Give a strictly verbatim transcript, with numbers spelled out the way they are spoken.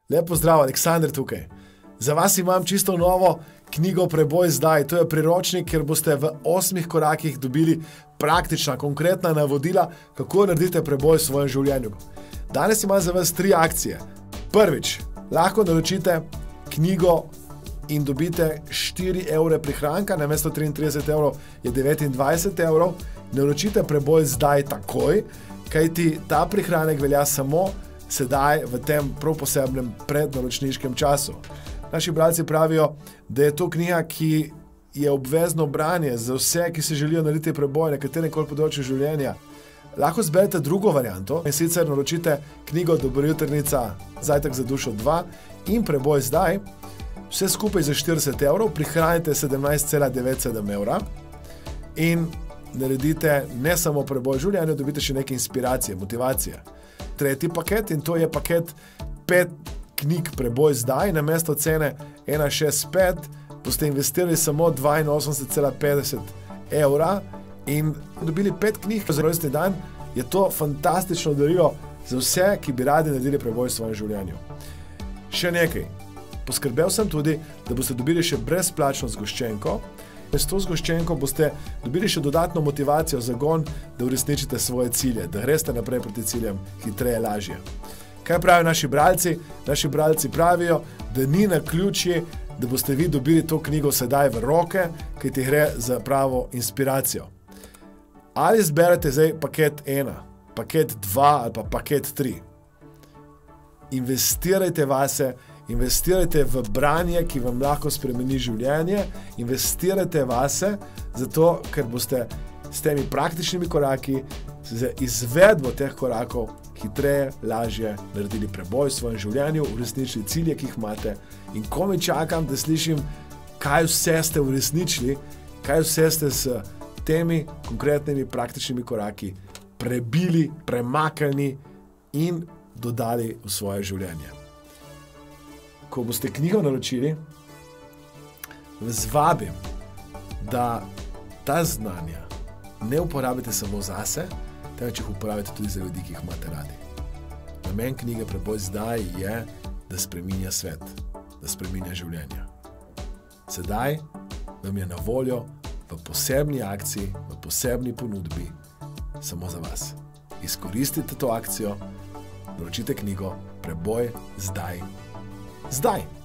Lepo zdrav, Aleksander tukaj. Za vas imam čisto novo knjigo Preboj zdaj. To je priročnik, kjer boste v osmih korakih dobili praktična, konkretna navodila, kako naredite preboj v svojem življenju. Danes imam za vas tri akcije. Prvič, lahko naročite knjigo in dobite štiri evre prihranka, namesto triintrideset evrov je devetindvajset evrov. Naročite Preboj zdaj takoj, kajti ta prihranek velja samo sedaj v tem prav posebnem prednaročniškem času. Naši bralci pravijo, da je to knjiga, ki je obvezno branje za vse, ki se želijo narediti preboj na kateremkoli področju življenja. Lahko zberete drugo varianto in sicer naročite knjigo Dobrojutrnica, Zajtrk za dušo dva in Preboj zdaj, vse skupaj za štirideset evrov, prihranite sedemnajst cela devet sedem evra in naredite ne samo preboj v življenju, dobite še neke inspiracije, motivacije. Tretji paket, in to je paket pet knjig Preboj zdaj, namesto cene ena šest pet, boste investirali samo dvainosemdeset cela petdeset evra in dobili pet knjig za rojstni dan. Je to fantastično darilo za vse, ki bi radi naredili preboj v svojem življenju. Še nekaj. Poskrbel sem tudi, da boste dobili še brezplačno zgoščenko. S to zgoščenko boste dobili še dodatno motivacijo, zagon, da uresničite svoje cilje, da greste naprej proti ciljem hitreje, lažje. Kaj pravijo naši bralci? Naši bralci pravijo, da ni naključje, da boste vi dobili to knjigo sedaj v roke, ki ti gre za pravo inspiracijo. Ali zberete zdaj paket ena, paket dva ali pa paket tri. Investirajte vase, investirajte v branje, ki vam lahko spremeni življenje, investirajte vase, zato ker boste s temi praktičnimi koraki, z izvedbo teh korakov, hitreje, lažje naredili preboj v svojem življenju, uresničili cilje, ki jih imate. In komaj čakam, da slišim, kaj vse ste uresničili, kaj vse ste s temi konkretnimi praktičnimi koraki prebili, premaknili in dodali v svoje življenje. Ko boste knjigo naročili, vas vabim, da ta znanja ne uporabite samo zase, temveč jih uporabite tudi za ljudi, ki jih imate radi. Namen knjige Preboj zdaj je, da spreminja svet, da spreminja življenje. Sedaj vam je na voljo v posebni akciji, v posebni ponudbi samo za vas. Izkoristite to akcijo, naročite knjigo Preboj zdaj. Zdaj!